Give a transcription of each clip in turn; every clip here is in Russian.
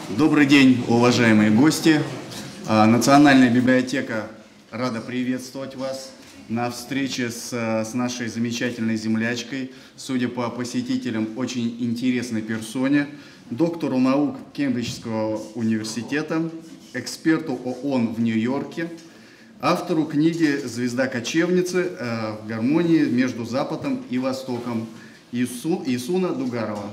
Добрый день, уважаемые гости. Национальная библиотека рада приветствовать вас на встрече с нашей замечательной землячкой, судя по посетителям, очень интересной персоне, доктору наук Кембриджского университета, эксперту ООН в Нью-Йорке, автору книги «Звезда кочевницы. В гармонии между Западом и Востоком» Исуна Дугарова.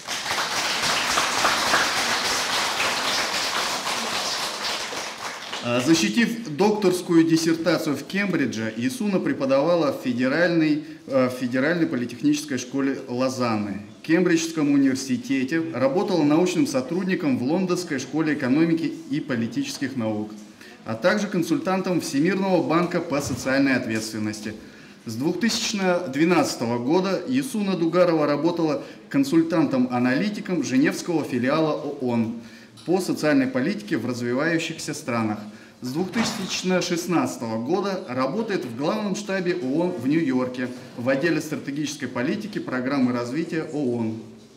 Защитив докторскую диссертацию в Кембридже, Исуна преподавала в Федеральной политехнической школе Лозанны, Кембриджском университете, работала научным сотрудником в Лондонской школе экономики и политических наук, а также консультантом Всемирного банка по социальной ответственности. С 2012 года Исуна Дугарова работала консультантом-аналитиком Женевского филиала ООН по социальной политике в развивающихся странах. С 2016 года работает в главном штабе ООН в Нью-Йорке в отделе стратегической политики программы развития ООН.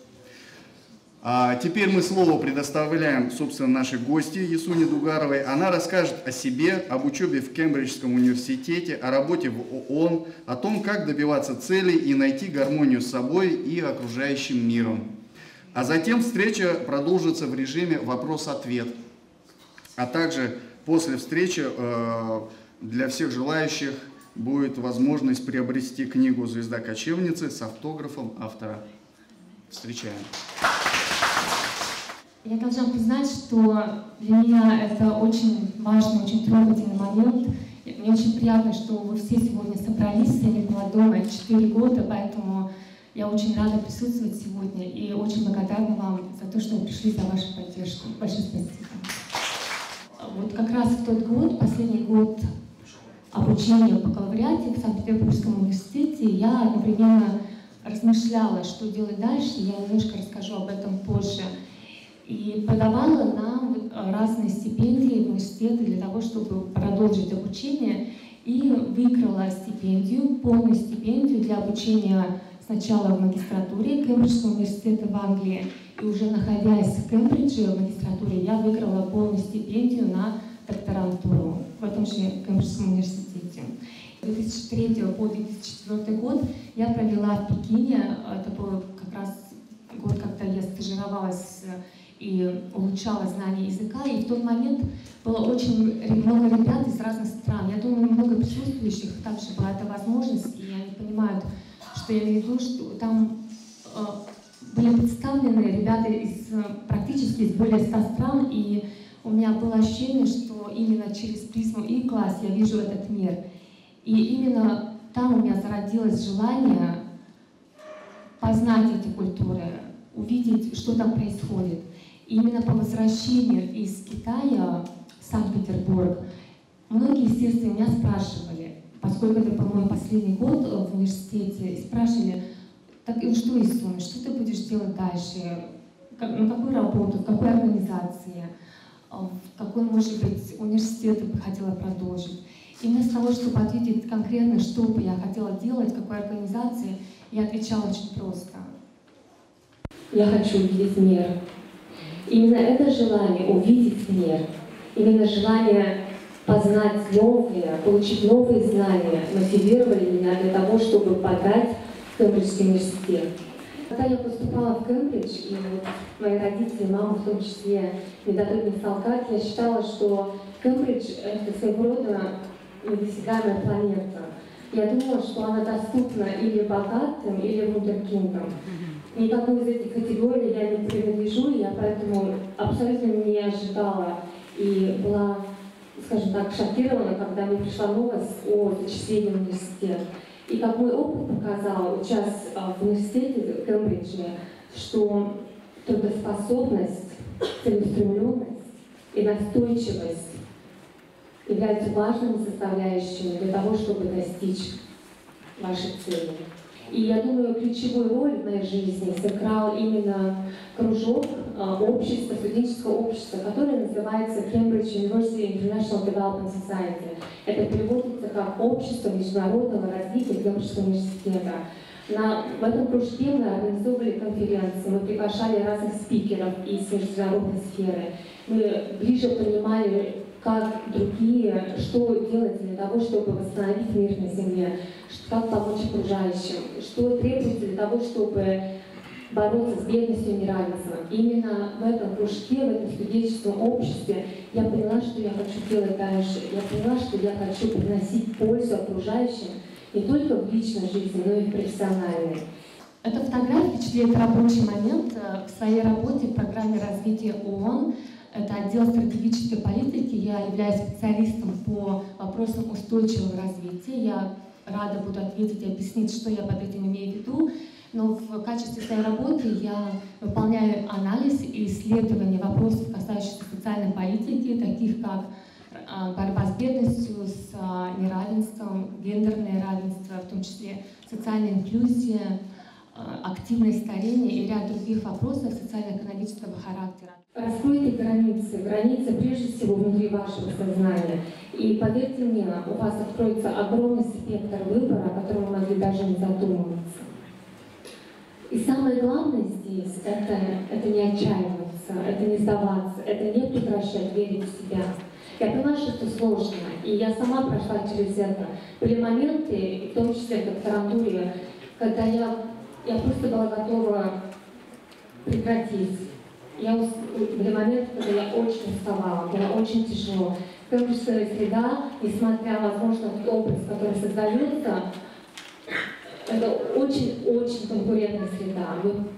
А теперь мы слово предоставляем, собственно, нашей гости Исуне Дугаровой. Она расскажет о себе, об учебе в Кембриджском университете, о работе в ООН, о том, как добиваться целей и найти гармонию с собой и окружающим миром. А затем встреча продолжится в режиме вопрос-ответ. А также после встречи для всех желающих будет возможность приобрести книгу «Звезда кочевницы» с автографом автора. Встречаем. Я должна признать, что для меня это очень важный, очень трогательный момент. Мне очень приятно, что вы все сегодня собрались. Я не была дома 4 года, поэтому я очень рада присутствовать сегодня и очень благодарна вам за то, что вы пришли, за вашу поддержку. Большое спасибо. Вот как раз в тот год, последний год обучения в бакалавриате в Санкт-Петербургском университете, я одновременно размышляла, что делать дальше. Я немножко расскажу об этом позже. И подавала нам разные стипендии в университеты для того, чтобы продолжить обучение. И выиграла стипендию, полную стипендию для обучения сначала в магистратуре Кембриджского университета в Англии. И уже находясь в Кембридже в магистратуре, я выиграла полную стипендию на докторантуру в этом же Кембриджском университете. С 2003 по 2004 год я провела в Пекине. Это был как раз год, когда я стажировалась и улучшала знания языка. И в тот момент было очень много ребят из разных стран. Я думаю, много присутствующих также была эта возможность, и они понимают, что я имею в виду, что там были представлены ребята практически из более 100 стран, и у меня было ощущение, что именно через призму их глаз я вижу этот мир. И именно там у меня зародилось желание познать эти культуры, увидеть, что там происходит. И именно по возвращению из Китая в Санкт-Петербург многие, естественно, меня спрашивали, поскольку это был мой последний год в университете, и спрашивали: так и что, Исуна, что ты будешь делать дальше? На какую работу, в какой организации, в какой, может быть, университет ты бы хотела продолжить? И вместо того, чтобы ответить конкретно, что бы я хотела делать, в какой организации, я отвечала очень просто. Я хочу увидеть мир. Именно это желание увидеть мир, именно желание познать новые, получить новые знания мотивировали меня для того, чтобы подать в Кембриджский университет. Когда я поступала в Кембридж, и вот мои родители, мама в том числе, не дадут мне солгать, я считала, что Кембридж — это своего рода недосягаемая планета. Я думала, что она доступна или богатым, или вундеркиндам. Никакой из этих категорий я не принадлежу, и я поэтому абсолютно не ожидала и была, скажем так, шокирована, когда мне пришла новость о зачислении в университет. И как мой опыт показал, учась в университете в Кембридже, что трудоспособность, целеустремленность и настойчивость являются важными составляющими для того, чтобы достичь вашей цели. И я думаю, ключевую роль в моей жизни сыграл именно кружок общества, студенческого общества, которое называется Cambridge University International Development Society. Это переводится как «Общество международного развития Кембриджского университета». В этом кружке мы организовывали конференции, мы приглашали разных спикеров из международной сферы. Мы ближе понимали, как другие, что делать для того, чтобы восстановить мир на Земле, как помочь окружающим, что требуется для того, чтобы бороться с бедностью и неравенством. Именно в этом кружке, в этом студенческом обществе я поняла, что я хочу делать дальше. Я поняла, что я хочу приносить пользу окружающим не только в личной жизни, но и в профессиональной. Эта фотография, чьи это рабочий момент в своей работе в программе развития ООН. Это отдел стратегической политики. Я являюсь специалистом по вопросам устойчивого развития. Я рада буду ответить и объяснить, что я под этим имею в виду. Но в качестве своей работы я выполняю анализ и исследование вопросов, касающихся социальной политики, таких как борьба с бедностью, с неравенством, гендерное равенство, в том числе социальная инклюзия, активное старение и ряд других вопросов социально-экономического характера. Раскройте границы прежде всего внутри вашего сознания. И поверьте мне, у вас откроется огромный спектр выбора, о котором вы могли даже не задумываться. И самое главное здесь — это не отчаиваться, это не сдаваться, это не прекращать верить в себя. Я поняла, что это сложно, и я сама прошла через это. Были моменты, в том числе в докторантуре, когда я просто была готова прекратить. Были моменты, когда я очень уставала, было очень тяжело. Кембриджская среда, несмотря, возможно, на тот образ, который создается, это очень-очень конкурентная среда.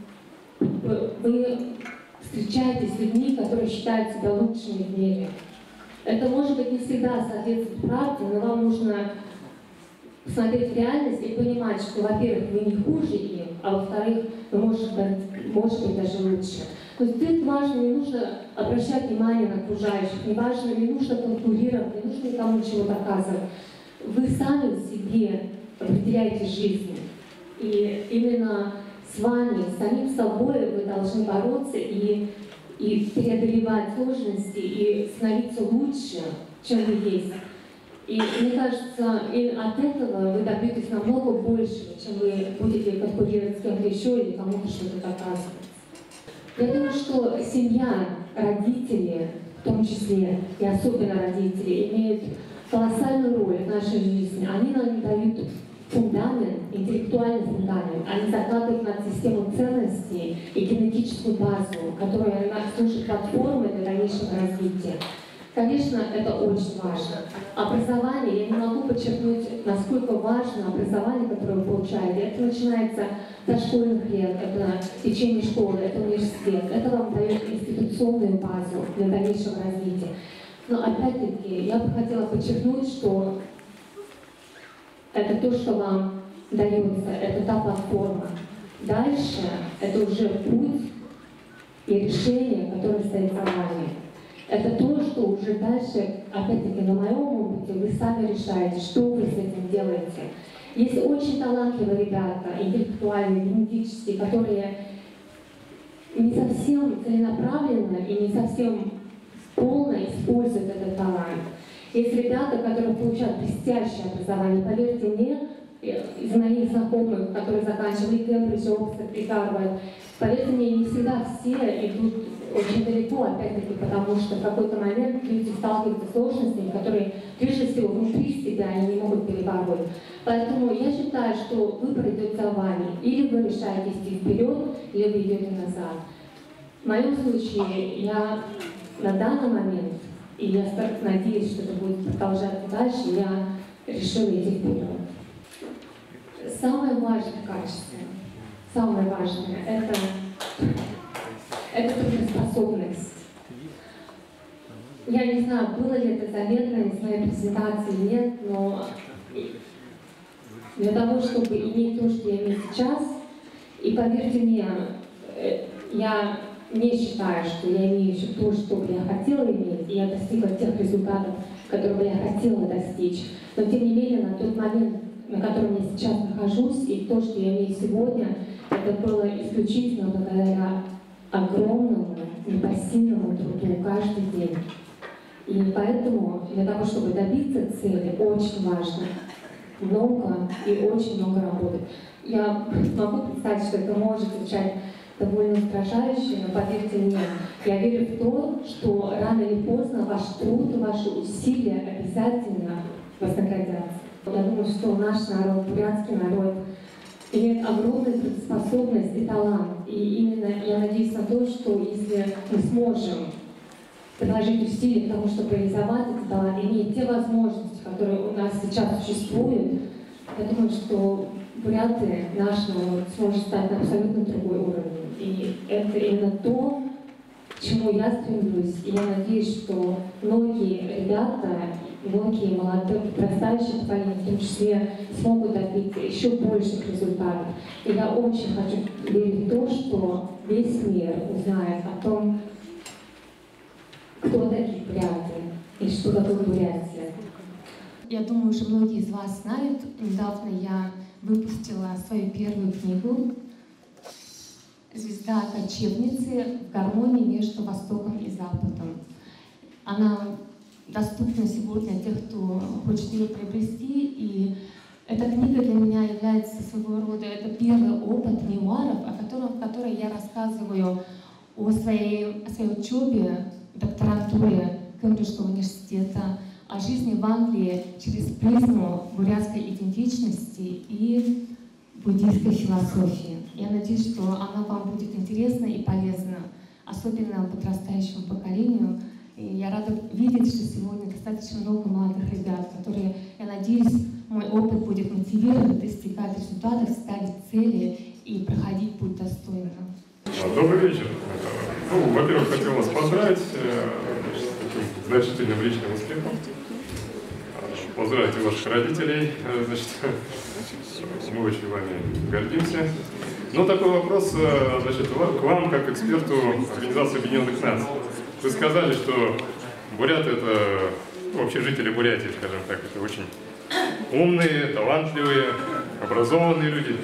Вы встречаетесь с людьми, которые считают себя лучшими в мире. Это, может быть, не всегда соответствует правде, но вам нужно смотреть в реальность и понимать, что, во-первых, вы не хуже их, а во-вторых, вы можете быть даже лучше. То есть тут важно, не нужно обращать внимание на окружающих, не нужно конкурировать, не нужно никому ничего доказывать. Вы сами себе определяете жизнь. И именно с вами, с самим собой вы должны бороться и преодолевать сложности, и становиться лучше, чем вы есть. И мне кажется, и от этого вы добьетесь намного большего, чем вы будете конкурировать с кем-то еще или кому-то что-то доказывать. Я думаю, что семья, родители, в том числе, и особенно родители, имеют колоссальную роль в нашей жизни. Они нам дают фундамент, интеллектуальный фундамент. Они закладывают над систему ценностей и генетическую базу, которая служит платформой для дальнейшего развития. Конечно, это очень важно. Образование, я не могу подчеркнуть, насколько важно образование, которое вы получаете. Это начинается со школьных лет, это в течение школы, это университет. Это вам дает институционную базу для дальнейшего развития. Но опять-таки, я бы хотела подчеркнуть, что это то, что вам дается, это та платформа. Дальше это уже путь и решение, которое стоит за вами. Это то, что уже дальше, опять-таки, на моем опыте, вы сами решаете, что вы с этим делаете. Есть очень талантливые ребята, интеллектуальные, генетические, которые не совсем целенаправленно и не совсем полно используют этот талант. Есть ребята, которые получают блестящее образование. Поверьте мне, из моих знакомых, которые заканчивали Кембридж, Оксфорд и Гарвард, поверьте мне, не всегда все идут очень далеко, опять-таки, потому что в какой-то момент люди сталкиваются с сложностями, которые, прежде всего, внутри себя они не могут перебороть. Поэтому я считаю, что выбор идет за вами. Или вы решаете идти вперед, или вы идете назад. В моем случае, я на данный момент, и я надеюсь, что это будет продолжаться дальше, я решила идти вперед. Самое важное качество, самое важное, это трудоспособность. Я не знаю, было ли это заметно из моей презентации или нет, но для того, чтобы иметь то, что я имею сейчас, и поверьте мне, я не считаю, что я имею еще то, что бы я хотела иметь, и я достигла тех результатов, которые бы я хотела достичь. Но тем не менее, на тот момент, на котором я сейчас нахожусь, и то, что я имею сегодня, это было исключительно благодаря огромному, непосильному труду каждый день. И поэтому для того, чтобы добиться цели, очень важно много и очень много работать. Я могу представить, что это может звучать довольно устрашающе, но поверьте мне, я верю в то, что рано или поздно ваш труд и ваши усилия обязательно вознаградятся. Я думаю, что наш народ, бурятский народ, имеет огромную способность и талант. И именно я надеюсь на то, что если мы сможем приложить усилия к тому, чтобы реализовать этот талант, иметь те возможности, которые у нас сейчас существуют, я думаю, что буряты, наш народ, сможет стать на абсолютно другой уровень. И это именно то, к чему я стремлюсь. И я надеюсь, что многие ребята, многие молодые, подрастающие поколения, в том числе, смогут добиться еще больших результатов. И я очень хочу верить в то, что весь мир узнает о том, кто такие буряты и что такое Бурятия. Я думаю, уже многие из вас знают, недавно я выпустила свою первую книгу «Звезда кочевницы в гармонии между Востоком и Западом». Она доступна сегодня тех, кто хочет ее приобрести, и эта книга для меня является своего рода, это первый опыт мемуаров, в которой я рассказываю о своей учебе, докторантуре Кембриджского университета, о жизни в Англии через призму бурятской идентичности и буддийской философии. Я надеюсь, что она вам будет интересна и полезна, особенно подрастающему поколению. И я рада видеть, что сегодня достаточно много молодых ребят, которые, я надеюсь, мой опыт будет мотивировать достигать результатов, ставить цели и проходить путь достойно. Добрый вечер. Ну, во-первых, хотел вас поздравить с таким значительным личным успехом. Поздравить ваших родителей. Значит, мы очень вами гордимся. Но такой вопрос, значит, к вам, как эксперту Организации Объединенных Наций. Вы сказали, что буряты — это, вообще жители Бурятии, скажем так, это очень умные, талантливые, образованные люди.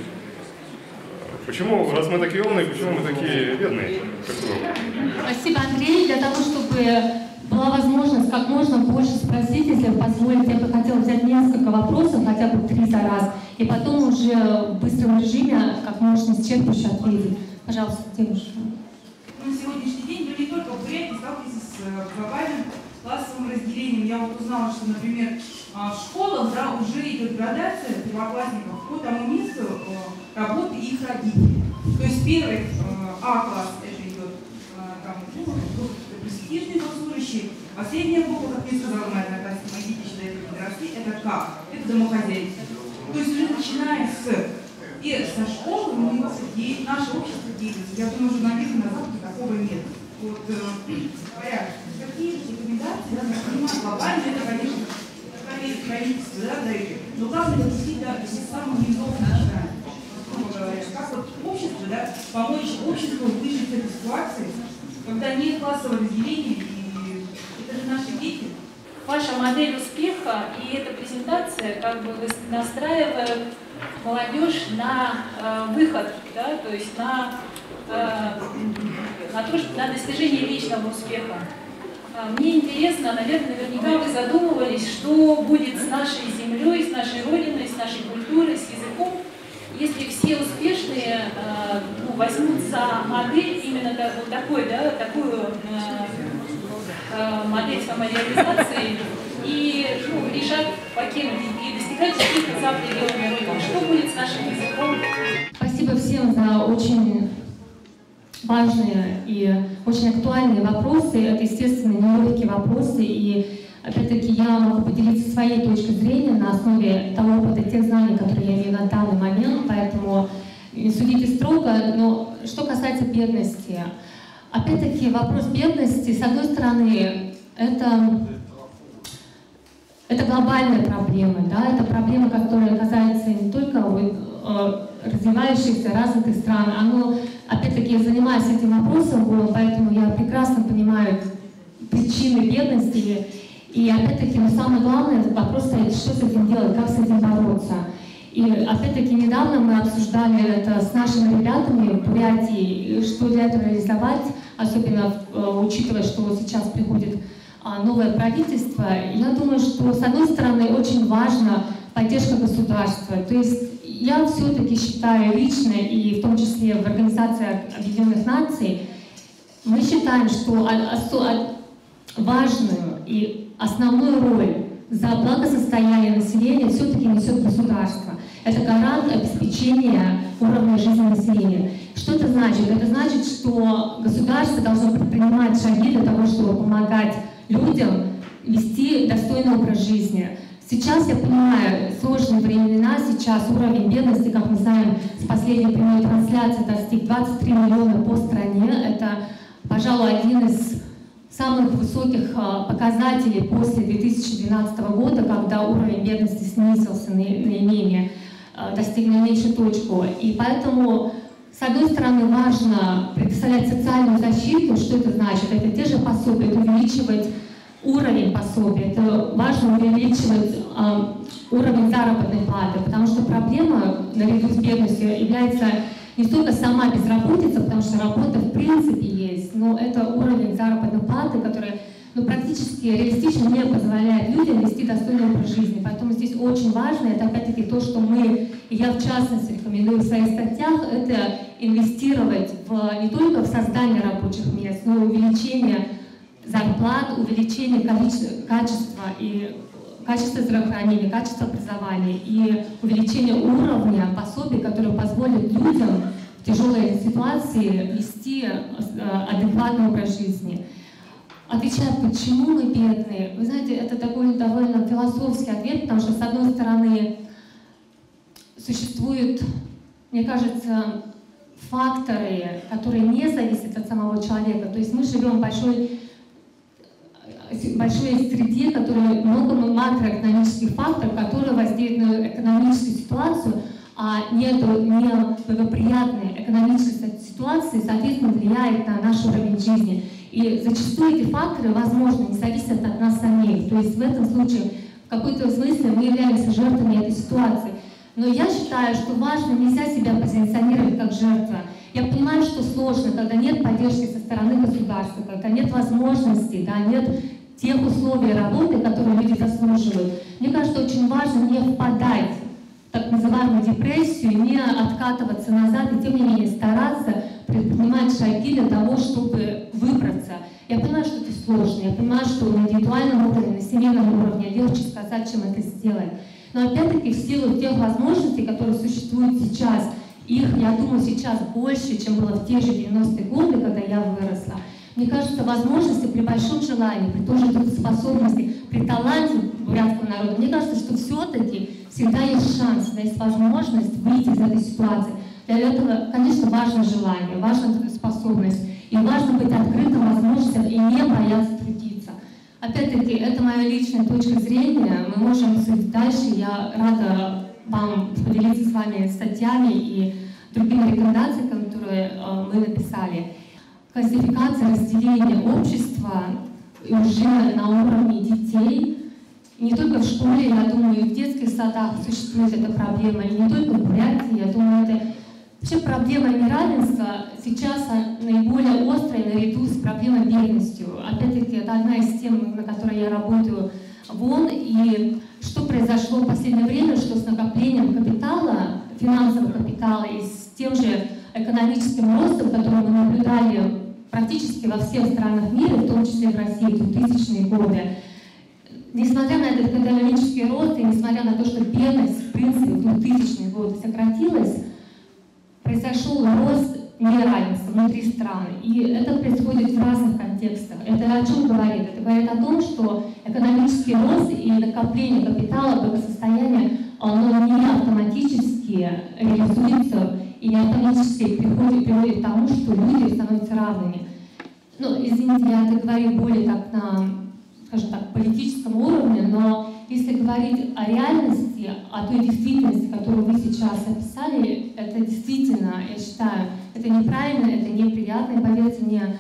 Почему, раз мы такие умные, почему мы такие бедные? Спасибо, Андрей. Для того, чтобы была возможность как можно больше спросить, если вы позволите, я бы хотела взять несколько вопросов, хотя бы 3 за раз, и потом уже в быстром режиме как можно исчерпывающе ответить. Пожалуйста, девушка. На сегодняшний день люди не только в Бурятии сталкиваются с глобальным классовым разделением. Я вот узнала, что, например, в школах уже идет градация первоклассников по тому месту работы их родителей. То есть первый А-класс это идет престижный госслужащий, а средняя буква, как мне сказала моя одноклассница, мои дети считают, как доросли, это К, это домохозяйство. То есть уже начиная со школы наше общество делится. Я думаю, что на Западе такого нет. Вот, говоря, какие рекомендации, да, понимаю, глобально, это, конечно, правительство, да, дает. Но главное, это действительно с самого низов начинаем. Как вот общество, да, помочь обществу выжить в этой ситуации, когда нет классового разделения, и это же наши дети. Ваша модель успеха и эта презентация как бы настраивает молодежь на выход, да, то есть на достижение личного успеха. Мне интересно, наверное, наверняка вы задумывались, что будет с нашей землей, с нашей родиной, с нашей культурой, с языком, если все успешные возьмут за модель именно вот такой, да, такую модель самореализации и решать покинуть и достигать каких-то за пределами родины. Что будет с нашим языком? Спасибо всем за очень важные и очень актуальные вопросы. Это, естественно, нелегкие вопросы. И, опять-таки, я могу поделиться своей точкой зрения на основе того опыта, тех знаний, которые я имею на данный момент. Поэтому не судите строго. Но что касается бедности, опять-таки, вопрос бедности, с одной стороны, это глобальная проблема, да? Это проблема, которая касается не только развивающихся, развитых стран. Оно, опять-таки, я занимаюсь этим вопросом, поэтому я прекрасно понимаю причины бедности. И, опять-таки, самое главное, вопрос стоит, что с этим делать, как с этим бороться. И, опять-таки, недавно мы обсуждали это с нашими ребятами в Бурятии, что для этого реализовать, особенно учитывая, что сейчас приходит новое правительство. Я думаю, что, с одной стороны, очень важна поддержка государства. То есть я все-таки считаю лично, и в том числе в Организации Объединенных Наций, мы считаем, что важную и основную роль за благосостояние населения все-таки несет государство. Это гарант обеспечения уровня жизни населения. Что это значит? Это значит, что государство должно предпринимать шаги для того, чтобы помогать людям вести достойный образ жизни. Сейчас, я понимаю, сложные времена, сейчас уровень бедности, как мы знаем, с последней прямой трансляции достиг 23 миллиона по стране. Это, пожалуй, один из самых высоких показателей после 2012 года, когда уровень бедности снизился наименее, достиг наименьшую точку. И поэтому, с одной стороны, важно предоставлять социальную защиту. Что это значит? Это те же пособия, это увеличивать уровень пособия, это важно увеличивать уровень заработной платы, потому что проблема наряду с бедностью является не столько сама безработица, потому что работа в принципе есть, но это уровень заработной платы, который практически реалистично не позволяет людям вести достойный образ жизни. Поэтому здесь очень важно, это опять-таки то, что мы, и я в частности рекомендую в своих статьях, это инвестировать не только в создание рабочих мест, но и увеличение зарплат, увеличение качества здравоохранения, качества образования и увеличение уровня пособий, которые позволят людям в тяжелой ситуации вести адекватный образ жизни. Отвечая, почему мы бедные, вы знаете, это такой довольно философский ответ, потому что, с одной стороны, существуют, мне кажется, факторы, которые не зависят от самого человека. То есть мы живем в большой среде, которая много макроэкономических факторов, которые воздействуют на экономическую ситуацию, а неблагоприятная экономическая ситуация, соответственно, влияет на наш уровень жизни. И зачастую эти факторы, возможно, не зависят от нас самих. То есть в этом случае, в какой-то смысле, мы являемся жертвами этой ситуации. Но я считаю, что важно, нельзя себя позиционировать как жертва. Я понимаю, что сложно, когда нет поддержки со стороны государства, когда нет возможностей, да, нет тех условий работы, которые люди заслуживают. Мне кажется, очень важно не впадать в так называемую депрессию, не откатываться назад и, тем не менее, стараться предпринимать шаги для того, чтобы выбраться. Я понимаю, что это сложно, я понимаю, что на индивидуальном уровне, на семейном уровне легче сказать, чем это сделать. Но опять-таки в силу тех возможностей, которые существуют сейчас, их, я думаю, сейчас больше, чем было в те же 90-е годы, когда я выросла. Мне кажется, возможности при большом желании, при той же трудоспособности, при таланте бурятского народа, мне кажется, что все-таки всегда есть шанс, всегда есть возможность выйти из этой ситуации. Для этого, конечно, важно желание, важна трудоспособность, и важно быть открытым возможностям и не бояться трудиться. Опять-таки, это моя личная точка зрения, мы можем судить дальше, я рада вам поделиться с вами статьями и другими рекомендациями, которые мы написали. Классификация разделения общества уже на уровне детей. Не только в школе, я думаю, и в детских садах существует эта проблема, и не только в Бурятии, я думаю, это вообще проблема неравенства сейчас наиболее острая наряду с проблемой бедности. Опять-таки, это одна из тем, на которой я работаю в ООН. И что произошло в последнее время, что с накоплением капитала, финансового капитала и с тем же экономическим ростом, который мы наблюдали практически во всех странах мира, в том числе в России в 2000-е годы, несмотря на этот экономический рост и несмотря на то, что бедность в принципе в 2000-е годы сократилась, произошел рост неравенства внутри страны. И это происходит в разных контекстах. Это о чем говорит? Это говорит о том, что экономический рост и накопление капитала, благосостояния, оно не автоматически реализуется и не автоматически приводит к тому, что люди становятся равными. Ну, извините, я это говорю более так на, скажем так, политическом уровне, но если говорить о реальности, о той действительности, которую вы сейчас описали, это действительно, я считаю, это неправильно, это неприятно, и поверьте мне,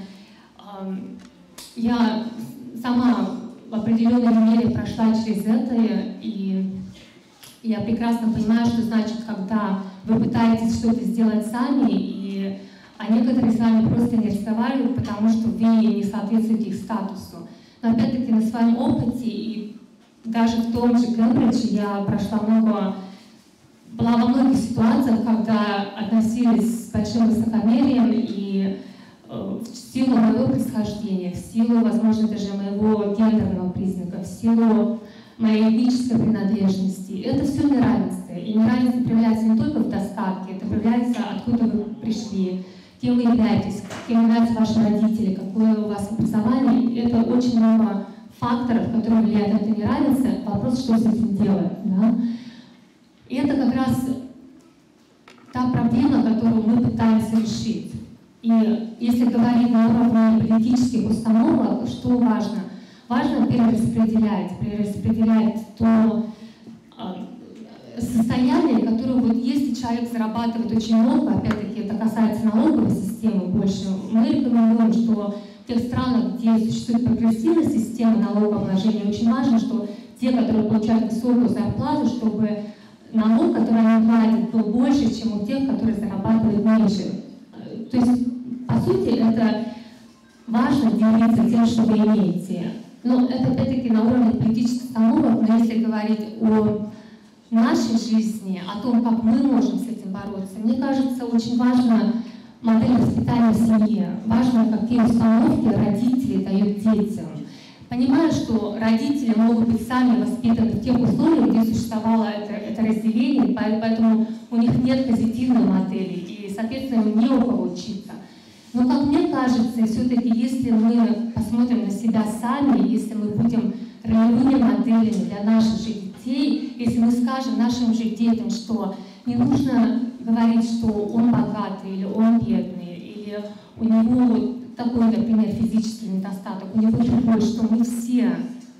я сама в определенной мере прошла через это, и я прекрасно понимаю, что значит, когда вы пытаетесь что-то сделать сами, а некоторые с вами просто не разговаривают, потому что вы не соответствуете их статусу. Но опять-таки на своем опыте, и даже в том же Кембридже я прошла много была во многих ситуациях, когда относились с большим высокомерием и в силу моего происхождения, в силу, возможно, даже моего гендерного признака, в силу моей этнической принадлежности. Это все неравенство. И неравенство проявляется не только в достатке, это проявляется, откуда вы пришли, кем вы являетесь, кем являются ваши родители, какое у вас образование. Это очень много факторов, которые влияют на это неравенство. Вопрос, что с этим делать. Да? И это как раз та проблема, которую мы пытаемся решить. И если говорить на уровне политических установок, что важно? Важно перераспределять то состояние, которое вот если человек зарабатывает очень много, опять-таки это касается налоговой системы больше, мы рекомендуем, что в тех странах, где существует прогрессивная система налогообложения, очень важно, что те, которые получают высокую зарплату, чтобы налог, который они платят, был больше, чем у тех, которые зарабатывают меньше. То есть, по сути, это важно делиться тем, что вы имеете. Но это опять-таки на уровне политических установок, но если говорить о нашей жизни, о том, как мы можем с этим бороться, мне кажется, очень важна модель воспитания в семье. Важно, какие установки родители дают детям. Понимаю, что родители могут быть сами воспитаны в тех условиях, где существовало это разделение, поэтому у них нет позитивной модели, и, соответственно, им не у кого учиться. Но, как мне кажется, все-таки, если мы посмотрим на себя сами, если мы будем ролевыми моделями для наших же детей, если мы скажем нашим же детям, что не нужно говорить, что он богатый или он бедный, или у него такой, например, физический недостаток, у него другой, что мы все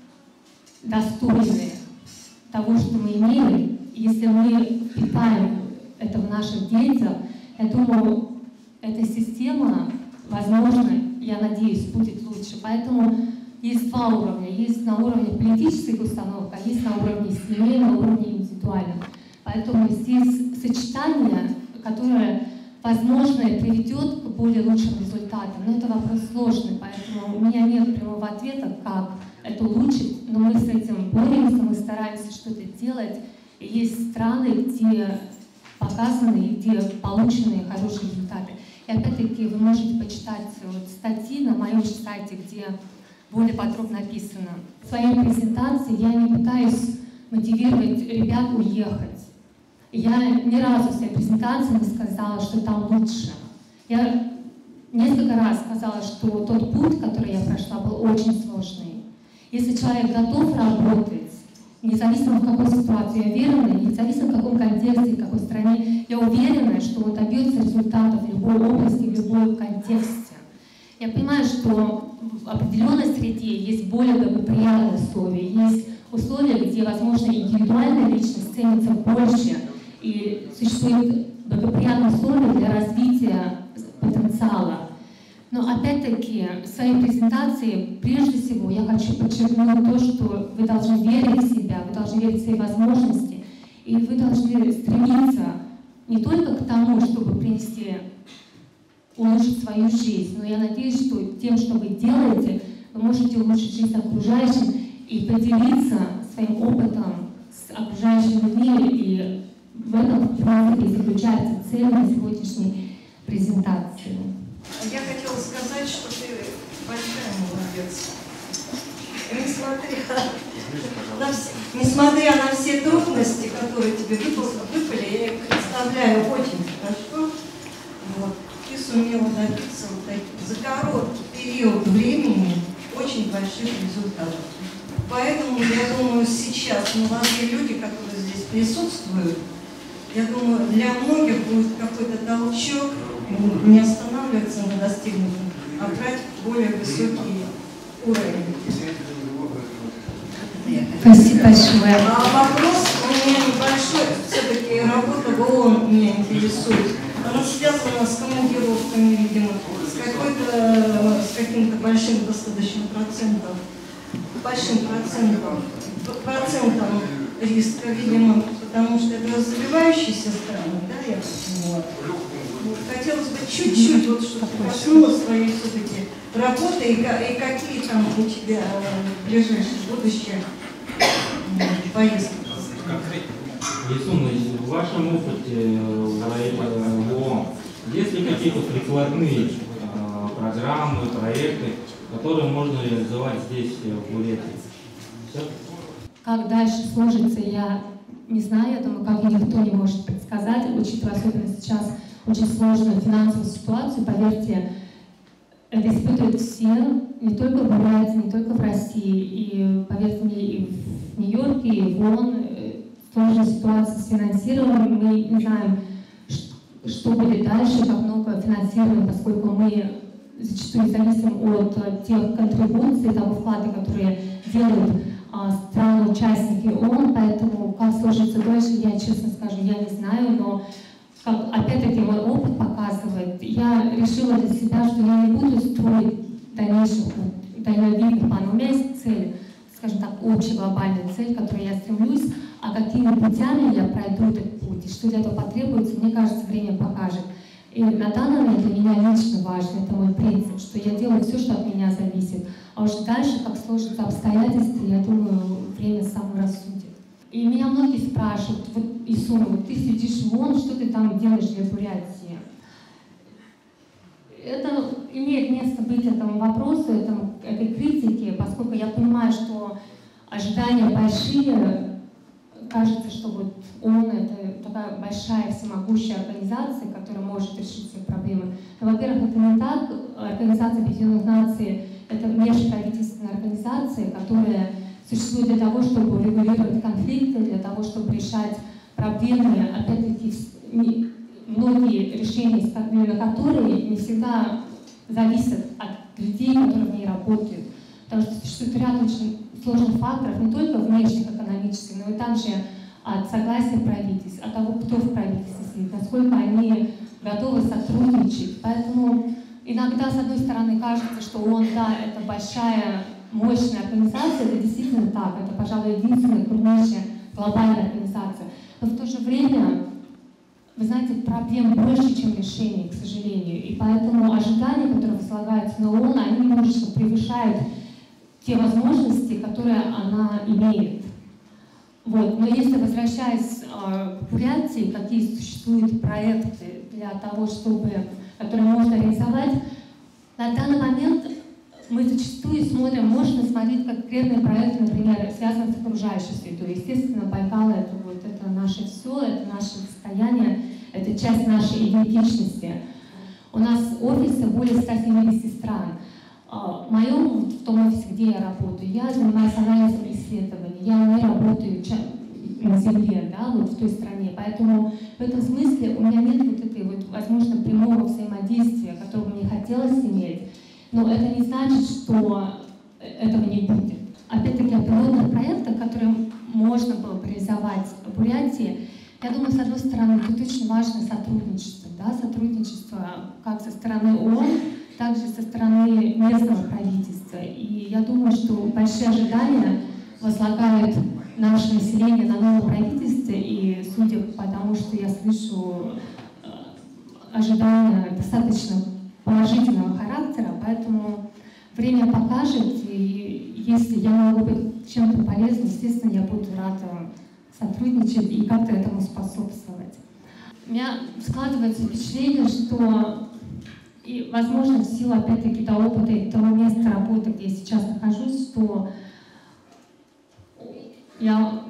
достойны того, что мы имеем. Если мы впитаем это в наших детях, я думаю, эта система, возможно, я надеюсь, будет лучше. Поэтому есть два уровня. Есть на уровне политических установок, а есть на уровне семьи, на уровне индивидуальном. Поэтому здесь сочетание, которое, возможно, приведет к более лучшим результатам. Но это вопрос сложный, поэтому у меня нет прямого ответа, как это улучшить. Но мы с этим боремся, мы стараемся что-то делать. И есть страны, где показаны, где получены хорошие результаты. И опять-таки вы можете почитать вот статьи на моем сайте, где более подробно написано. В своей презентации я не пытаюсь мотивировать ребят уехать. Я ни разу в своей презентации не сказала, что там лучше. Я несколько раз сказала, что тот путь, который я прошла, был очень сложный. Если человек готов работать, независимо в какой ситуации, я уверена, независимо в каком контексте, в какой стране, я уверена, что он добьется результатов в любой области, в любом контексте. Я понимаю, что в определенной среде есть более благоприятные условия, есть условия, где, возможно, индивидуальная личность ценится больше, и существуют благоприятные условия для развития потенциала. Но опять-таки в своей презентации прежде всего я хочу подчеркнуть то, что вы должны верить в себя, вы должны верить в свои возможности, и вы должны стремиться не только к тому, чтобы улучшить свою жизнь, но я надеюсь, что тем, что вы делаете, вы можете улучшить жизнь окружающим и поделиться своим опытом с окружающими людьми, и в этом, в принципе, заключается цель на сегодняшней презентации. Я хотела сказать, что ты большая молодец. Несмотря на все трудности, которые тебе выпали, я их представляю очень хорошо, вот, ты сумела добиться вот таких, за короткий период времени очень больших результатов. Поэтому, я думаю, сейчас молодые люди, которые здесь присутствуют, я думаю, для многих будет какой-то толчок, не останавливаться на достигнутом, а брать более высокий уровень. Спасибо большое. А вопрос у меня небольшой, все-таки работа в ООН меня интересует. Она связана с командировками, видимо, с каким-то большим достаточно процентом риска, видимо, потому что это развивающиеся страны, да, я поняла. Вот, хотелось бы чуть-чуть, вот, чтобы ты коснулась своей все-таки работы и какие там у тебя ближайшее будущее поездки. Безумно, если бы вашем опыте в ООН есть ли какие-то прикладные программы, проекты, которые можно реализовать здесь, в Бурятии? Все? Как дальше сложится, я не знаю, я думаю, как и никто не может предсказать, учитывая особенно сейчас очень сложную финансовую ситуацию. Поверьте, это испытывают все, не только в Бурятии, не только в России, и, поверьте мне, и в Нью-Йорке, и в ООН сложная ситуация с финансированием. Мы не знаем, что будет дальше, как много финансируем, поскольку мы зачастую зависим от тех контрибуций, того вклада, которые делают страны-участники ООН, поэтому как сложится дальше, я честно скажу, я не знаю, но опять-таки мой опыт показывает, я решила для себя, что я не буду строить дальнейших дальновидных планов. У меня есть цель, скажем так, общая глобальная цель, к которой я стремлюсь, а какими путями я пройду этот путь, и что для этого потребуется, мне кажется, время покажет. И на данный момент для меня лично важно, это мой принцип, что я делаю все, что от меня зависит. А уж дальше, как сложатся обстоятельства, я думаю, время само рассудит. И меня многие спрашивают, вот, Исуна, вот ты сидишь вон, что ты там делаешь для Бурятии? Это имеет место быть этому вопросу, этой критике, поскольку я понимаю, что ожидания большие. Кажется, что вот ООН — это такая большая всемогущая организация, которая может решить все проблемы. Но, во-первых, это не так. Организация Объединенных Наций — это межправительственная организация, которая существует для того, чтобы регулировать конфликты, для того, чтобы решать проблемы, опять-таки, многие решения, на которые не всегда зависят от людей, которые в ней работают. Потому что существует ряд очень сложных факторов, не только внешних экономических, но и также от согласия правительств, от того, кто в правительстве сидит, насколько они готовы сотрудничать. Поэтому иногда, с одной стороны, кажется, что ООН, да, это большая, мощная организация, это действительно так, это, пожалуй, единственная крупнейшая глобальная организация. Но в то же время, вы знаете, проблем больше, чем решений, к сожалению. И поэтому ожидания, которые возлагаются на ООН, они немножечко превышают те возможности, которые она имеет. Вот. Но если, возвращаясь к Бурятии, какие существуют проекты для того, которые можно реализовать, на данный момент мы зачастую смотрим, можно смотреть конкретные проекты, например, связанные с окружающей средой. Естественно, Байкал — это наше все, это наше состояние, это часть нашей идентичности. У нас офисы более 170 стран. В моем, в том офисе, где я работаю, я занимаюсь анализом исследований, я не работаю на земле, да, вот в той стране, поэтому в этом смысле у меня нет вот этой вот, возможно, прямого взаимодействия, которого мне хотелось иметь, но это не значит, что этого не будет. Опять-таки, о пилотных проектах, которые можно было бы реализовать в Бурятии, я думаю, с одной стороны, тут очень важно сотрудничество, да, сотрудничество как со стороны ООН, также со стороны местного правительства. И я думаю, что большие ожидания возлагают наше население на новое правительство, и судя по тому, что я слышу, ожидания достаточно положительного характера, поэтому время покажет, и если я могу быть чем-то полезным, естественно, я буду рада сотрудничать и как-то этому способствовать. У меня складывается впечатление, что, и, возможно, в силу, опять-таки, того опыта и того места работы, где я сейчас нахожусь, что я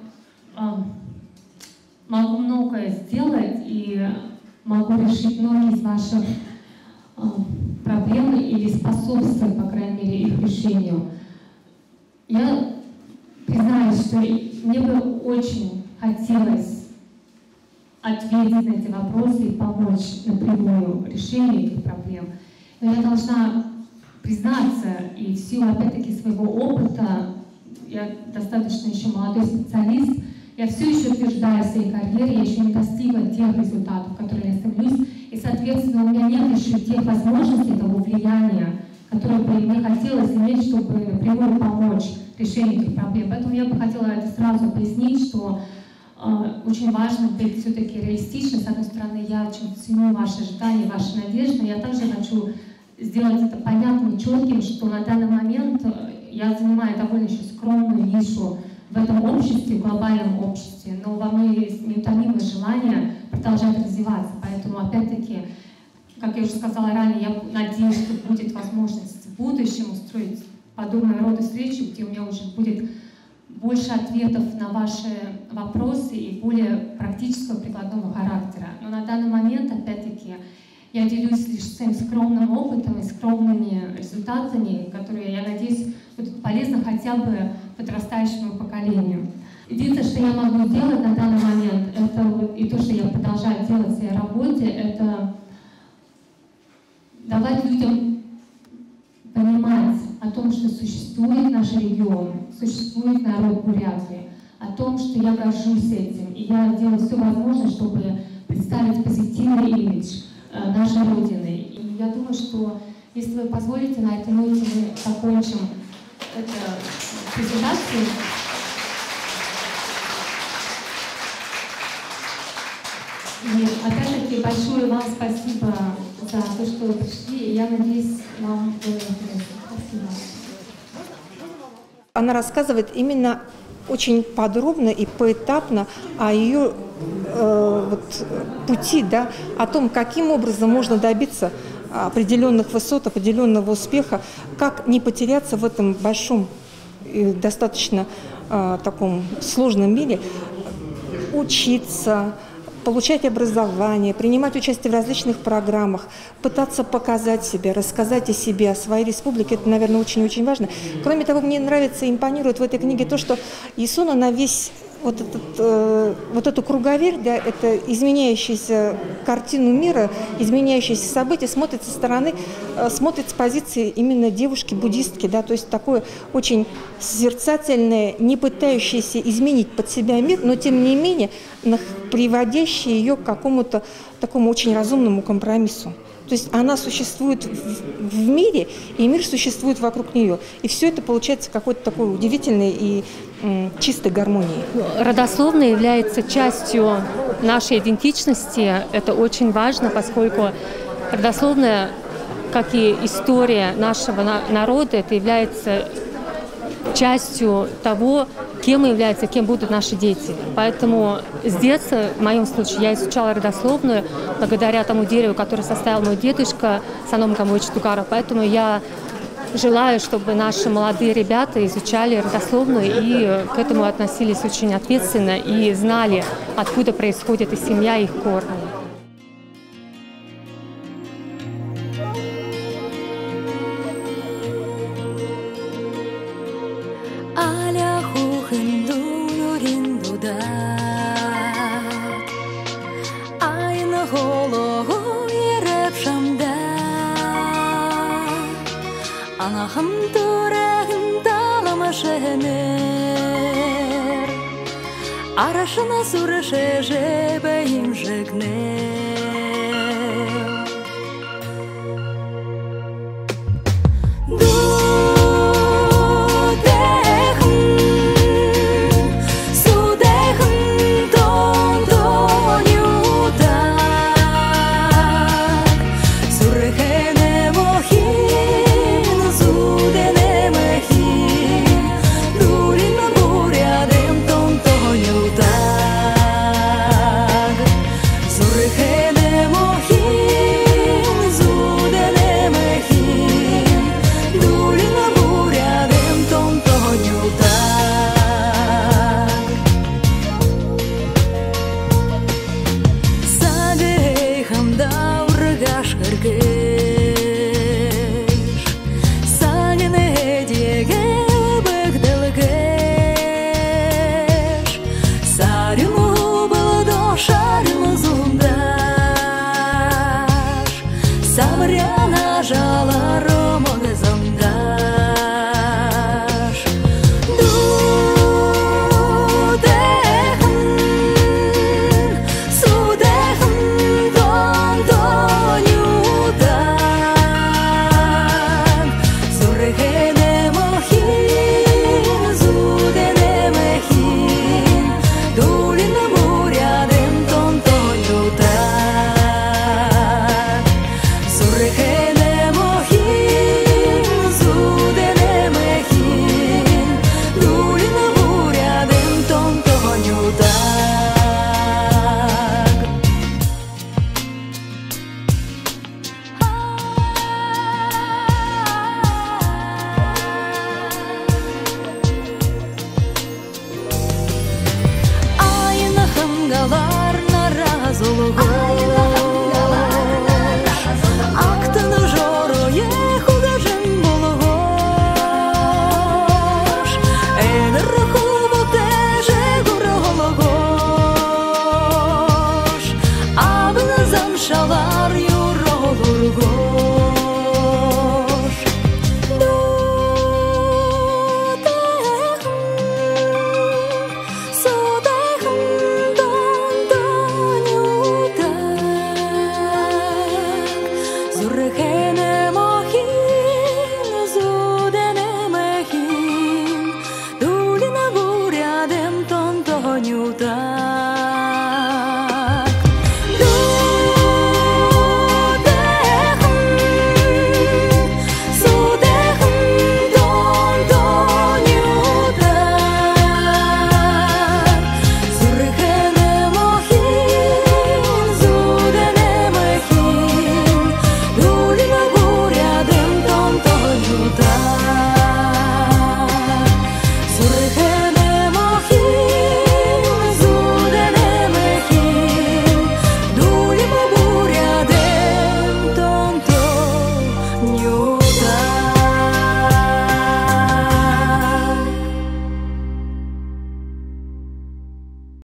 могу многое сделать и могу решить многие из ваших проблем или способствовать, по крайней мере, их решению. Я признаюсь, что мне бы очень хотелось ответить на эти вопросы и помочь напрямую решению этих проблем. Но я должна признаться, и в силу, опять-таки, своего опыта, я достаточно еще молодой специалист, я все еще утверждаю в своей карьере, я еще не достигла тех результатов, которые я стремлюсь, и, соответственно, у меня нет еще тех возможностей, того влияния, которое бы мне хотелось иметь, чтобы напрямую помочь решению этих проблем. Поэтому я бы хотела это сразу пояснить, что очень важно быть все-таки реалистичным. С одной стороны, я очень ценю ваши ожидания, ваши надежды, но я также хочу сделать это понятным и четким, что на данный момент я занимаю довольно еще скромную нишу в этом обществе, в глобальном обществе, но во мне есть неутомимое желание продолжать развиваться. Поэтому, опять-таки, как я уже сказала ранее, я надеюсь, что будет возможность в будущем устроить подобного рода встречи, где у меня уже будет больше ответов на ваши вопросы и более практического прикладного характера. Но на данный момент, опять-таки, я делюсь лишь своим скромным опытом и скромными результатами, которые, я надеюсь, будут полезны хотя бы подрастающему поколению. Единственное, что я могу сделать на данный момент, это вот, и то, что я продолжаю делать в своей работе, это давать людям понимать о том, что существует наш регион, существует народ Бурятии, о том, что я горжусь этим, и я делаю все возможное, чтобы представить позитивный имидж нашей Родины. И я думаю, что, если вы позволите, на этой ноте мы закончим эту презентацию. И опять-таки большое вам спасибо за то, что вы пришли, и я надеюсь, вам было интересно. Спасибо. Она рассказывает именно очень подробно и поэтапно о ее пути, да, о том, каким образом можно добиться определенных высот, определенного успеха, как не потеряться в этом большом и достаточно таком сложном мире, учиться, получать образование, принимать участие в различных программах, пытаться показать себя, рассказать о себе, о своей республике. Это, наверное, очень-очень важно. Кроме того, мне нравится, импонирует в этой книге то, что Исуна на весь вот эту круговерть, да, это изменяющуюся картину мира, изменяющиеся события, смотрит со стороны, смотрит с позиции именно девушки-буддистки, да, то есть такое очень созерцательное, не пытающееся изменить под себя мир, но тем не менее приводящее ее к какому-то такому очень разумному компромиссу. То есть она существует в мире, и мир существует вокруг нее. И все это получается какой-то такой удивительной и чистой гармонией. Родословная является частью нашей идентичности. Это очень важно, поскольку родословная, как и история нашего народа, это является частью того, кем мы являемся, кем будут наши дети. Поэтому с детства, в моем случае, я изучала родословную благодаря тому дереву, которое составил мой дедушка Саном Камович Тугаров. Поэтому я желаю, чтобы наши молодые ребята изучали родословную и к этому относились очень ответственно и знали, откуда происходит их семья, их корни. Анахам турагын таламашенер, арашына сурыше жебеим жегнер. Surge Zurrejene